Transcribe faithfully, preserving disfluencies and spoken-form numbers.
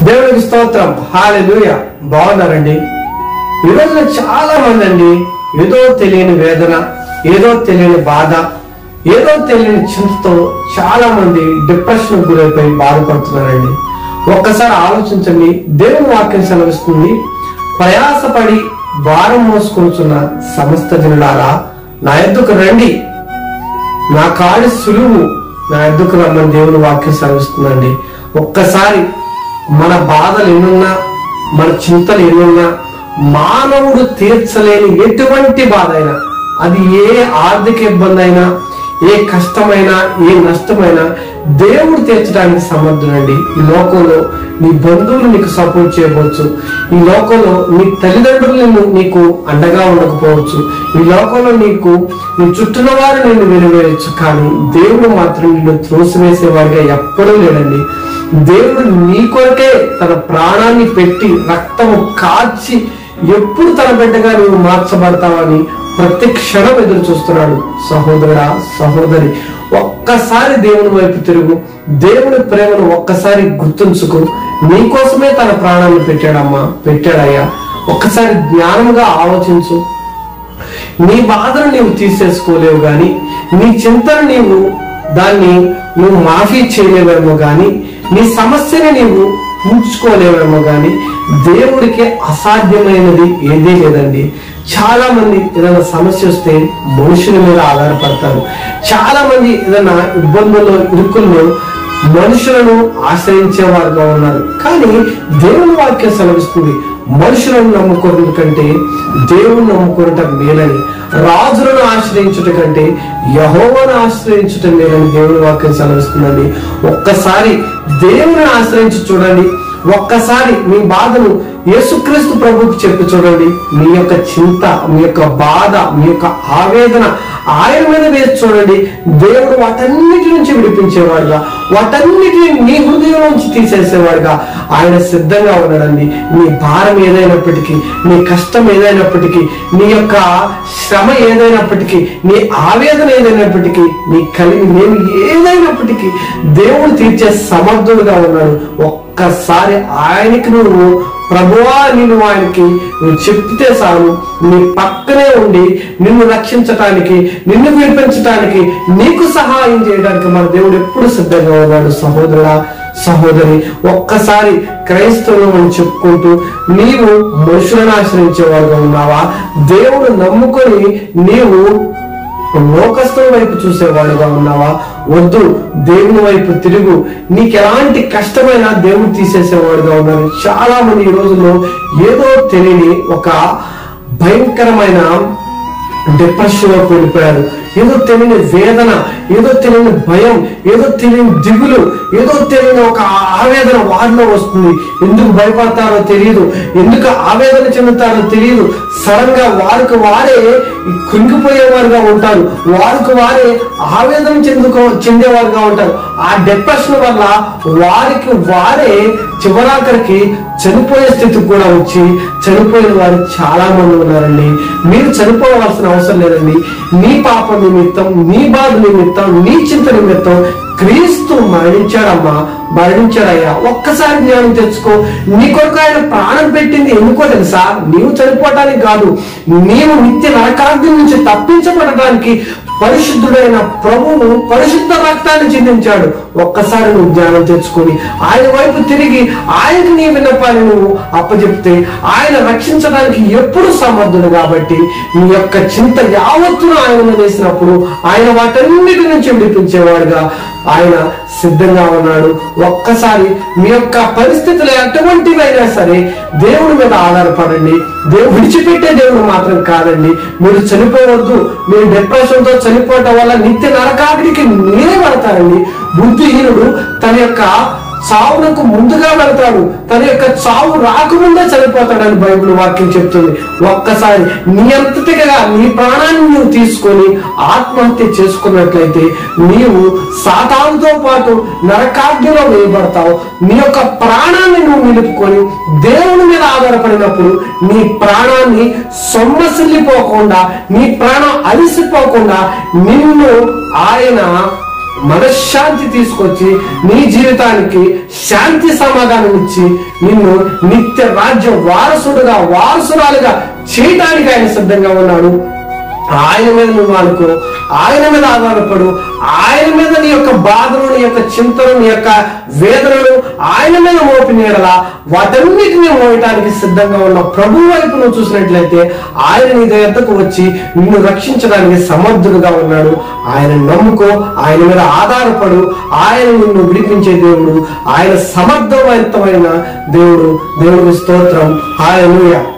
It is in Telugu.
దేవునికి స్తోత్రం. హల్లెలూయా. బాగున్నారండి? ఈ రోజున చాలా మంది అండి ఏదో తెలియని వేదన, ఏదో తెలియని బాధ, ఏదో తెలియని చింతతో చాలా మంది డిప్రెషన్ గురైపోయి బాధపడుతున్నారండి. ఒక్కసారి ఆలోచించండి. దేవుని వాక్యం సెలవిస్తుంది, ప్రయాసపడి భారం మోసుకొనుచున్న సమస్త జనులారా నా యొద్దకు రండి, నా కాడి సులువు, నా యొద్దకు రమ్మని దేవుని వాక్యం సెలవిస్తుందండి. ఒక్కసారి మన బాధలు ఎన్నున్నా, మన చింతలు ఎన్నున్నా, మానవుడు తీర్చలేని ఎటువంటి బాధ అయినా, అది ఏ ఆర్థిక ఇబ్బంది అయినా, ఏ కష్టమైనా, ఏ నష్టమైనా దేవుడు తీర్చడానికి సమర్థుడండి. ఈ లోకంలో నీ బంధువులు నీకు సపోర్ట్ చేయవచ్చు, ఈ లోకంలో నీ తల్లిదండ్రులు నీకు అండగా ఉండకపోవచ్చు, ఈ లోకంలో నీకు నీ చుట్టూన వారు నిన్ను వెలువేయచ్చు, కానీ దేవుడు మాత్రం నిన్ను త్రోసివేసేవాడిగా ఎప్పుడూ లేడండి. దేవుడు నీ కొరకే తన ప్రాణాన్ని పెట్టి రక్తము కాచి ఎప్పుడు తన బిడ్డగా నువ్వు మార్చబడతావని ప్రతి క్షణం ఎదురు చూస్తున్నాడు. సహోదరుడా, సహోదరి, ఒక్కసారి దేవుని వైపు తిరుగు. దేవుని ప్రేమను ఒక్కసారి గుర్తుంచుకో. నీకోసమే తన ప్రాణాన్ని పెట్టాడమ్మా, పెట్టాడయ్యా. ఒక్కసారి జ్ఞానంగా ఆలోచించు. నీ బాధను నీవు తీసేసుకోలేవు గాని, నీ చింతను నీవు దాన్ని నువ్వు మాఫీ చేయలేవేమో గాని, నీ సమస్యని నీవు ఉంచుకోలేవేమో గాని దేవుడికి అసాధ్యమైనది ఏదీ లేదండి. చాలా మంది ఏదైనా సమస్య వస్తే మనుషుల మీద ఆధారపడతారు. చాలా మంది ఏదైనా ఇబ్బందుల్లో, ఇరుకుల్లో మనుషులను ఆశ్రయించేవారుగా ఉన్నారు. కానీ దేవుని వాక్యం సెలవిస్తుంది, మనుషులను నమ్ముకోవడం కంటే దేవుని నమ్ముకోవటం మేలని, రాజులను ఆశ్రయించుట కంటే యెహోవాను ఆశ్రయించుట మేలని దేవుని వాక్యం సెలవిస్తుందండి. ఒక్కసారి దేవుని ఆశ్రయించి చూడండి. ఒక్కసారి మీ బాధను యేసుక్రీస్తు ప్రభువుకి చెప్పి చూడండి. మీ యొక్క చింత, మీ యొక్క బాధ, మీ యొక్క ఆవేదన ఆయన మీద వేసి చూడండి. దేవుడు వాటన్నిటి నుంచి విడిపించేవాడుగా, వాటన్నిటిని నీ హృదయం నుంచి తీసేసేవాడుగా ఆయన సిద్ధంగా ఉన్నాడండి. నీ భారం ఏదైనప్పటికీ, నీ కష్టం ఏదైనప్పటికీ, నీ యొక్క శ్రమ ఏదైనప్పటికీ, నీ ఆవేదన ఏదైనప్పటికీ, నీ కలిగి నేను ఏదైనప్పటికీ దేవుడు తీర్చే సమర్థుడుగా ఉన్నాడు. ఒక్కసారి ఆయనకి నువ్వు ప్రభువా నేను ఆయనకి నువ్వు చెప్తే చాలు, నీ పక్కనే ఉండి నిన్ను రక్షించటానికి, నిన్ను విడిపించటానికి, నీకు సహాయం చేయడానికి మన దేవుడు ఎప్పుడు సిద్ధంగా ఉన్నాడు. సహోదరుడా, సహోదరి, ఒక్కసారి క్రైస్తవులు అని చెప్పుకుంటూ నీవు మనుషులను ఆశ్రయించేవాడుగా ఉన్నావా? దేవుడు నమ్ముకొని నీవు లోకస్తుల వైపు చూసేవాడుగా ఉన్నావా? వద్దు, దేవుని వైపు తిరుగు. నీకు ఎలాంటి కష్టమైనా దేవుడు తీసేసేవాడుగా ఉన్నాడు. చాలా మంది ఈ రోజుల్లో ఏదో తెలియని ఒక భయంకరమైన డిప్రెషన్ లోకి వెళ్ళిపోయారు. ఏదో తెలియని వేదన, ఏదో తెలియని భయం, ఏదో తెలియని దిగులు, ఏదో తెలియని ఒక ఆవేదన వారిలో వస్తుంది. ఎందుకు భయపడతారో తెలియదు, ఎందుకు ఆవేదన చెందుతారో తెలియదు. సడన్ గా వారికి వారే కృంగిపోయేవారుగా ఉంటారు, వారికి వారే ఆవేదన చెందుకో చెందేవారుగా ఉంటారు. ఆ డిప్రెషన్ వల్ల వారికి వారే చివరాఖరికి చనిపోయే స్థితికి కూడా వచ్చి చనిపోయిన వారు చాలా మంది ఉన్నారండి. మీరు చనిపోవాల్సిన అవసరం లేదండి. నీ పాపం నిమిత్తం, నీ బాధ నిమిత్తం, నీ చింత నిమిత్తం క్రీస్తు మరణించాడమ్మా, మరణించాడయ్యా. ఒక్కసారి జ్ఞానం తెచ్చుకో. నీ కొరకు ఆయన ప్రాణం పెట్టింది ఎందుకో తెలుసా? నీవు చనిపోవటానికి కాదు, నీవు నిత్య నరకాగ్ని నుంచి తప్పించబడటానికి పరిశుద్ధుడైన ప్రభువు పరిశుద్ధ రక్తాన్ని చిందించాడు. ఒక్కసారి నువ్వు జ్ఞానం తెచ్చుకొని ఆయన వైపు తిరిగి ఆయనకు నీ విన్నపాన్ని నువ్వు అప్పచెప్తే ఆయన రక్షించడానికి ఎప్పుడు సమర్థుడు. కాబట్టి నీ యొక్క చింత యావత్తును ఆయన వేసినప్పుడు ఆయన వాటన్నిటి నుంచి విడిపించేవాడుగా ఆయన సిద్ధంగా ఉన్నాడు. ఒక్కసారి మీ యొక్క పరిస్థితులు ఎటువంటివైనా సరే దేవుడి మీద ఆధారపడండి. దేవుడు విడిచిపెట్టే దేవుడు మాత్రం కాదండి. మీరు చనిపోవద్దు. మీరు డిప్రెషన్ తో చనిపోవటం వల్ల నిత్య నరకాగ్నికి మీరే పడతారండి. బుద్ధిహీనుడు తన యొక్క చావునకు ముందుగా వెళ్తాడు, తన యొక్క చావు రాకముందే చనిపోతాడని బైబిల్ వాక్యం చెప్తుంది. ఒక్కసారి నీ అంతటిగా నీ ప్రాణాన్ని నువ్వు తీసుకొని ఆత్మహత్య చేసుకున్నట్లయితే నీవు సాతానుతో పాటు నరకాగ్నిలో వేయబడతావు. నీ యొక్క ప్రాణాన్ని నువ్వు నిలుపుకొని దేవుని మీద ఆధారపడినప్పుడు నీ ప్రాణాన్ని సొమ్మసిల్లిపోకుండా, నీ ప్రాణం అలిసిపోకుండా నిన్ను ఆయన మనశ్శాంతి తీసుకొచ్చి నీ జీవితానికి శాంతి సమాధానం ఇచ్చి నిన్ను నిత్య రాజ్య వారసుడుగా వారసురాలుగా చేయడానికి ఆయన సిద్ధంగా ఉన్నాడు. ఆయన మీద నువ్వు అనుకో, ఆయన మీద ఆధారపడు, ఆయన మీద నీ యొక్క బాధలు, నీ యొక్క చింతలు, నీ యొక్క వేదనలు ఆయన మీద మోపినేడలా వాటన్నిటిని మోయటానికి సిద్ధంగా ఉన్న ప్రభు వైపు నువ్వు చూసినట్లయితే ఆయన నీ దగ్గరకు వచ్చి నిన్ను రక్షించడానికి సమర్థుడుగా ఉన్నాడు. ఆయన నమ్ముకో, ఆయన మీద ఆధారపడు. ఆయన నిన్ను విడిపించే దేవుడు, ఆయన సమర్థవంతమైన దేవుడు. దేవుడికి స్తోత్రం. హల్లెలూయా.